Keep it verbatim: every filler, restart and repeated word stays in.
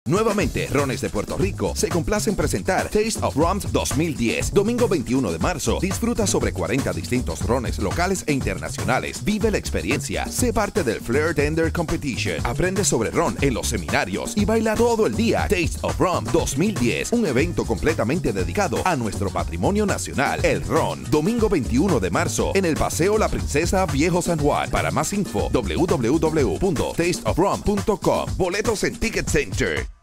Nuevamente, Rones de Puerto Rico se complace en presentar Taste of Rum dos mil diez. Domingo veintiuno de marzo, disfruta sobre cuarenta distintos rones locales e internacionales. Vive la experiencia, sé parte del Flair Tender Competition, aprende sobre ron en los seminarios y baila todo el día. Taste of Rum dos mil diez, un evento completamente dedicado a nuestro patrimonio nacional, el ron. Domingo veintiuno de marzo, en el Paseo La Princesa, Viejo San Juan. Para más info, w w w punto taste of rum punto com. Boletos en Ticket Center.